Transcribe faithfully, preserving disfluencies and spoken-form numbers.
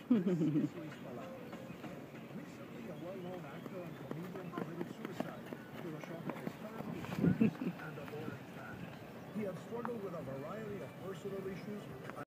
Recently, a well-known actor and comedian committed suicide to the shock of his family, friends, and adoring fans. He had struggled with a variety of personal issues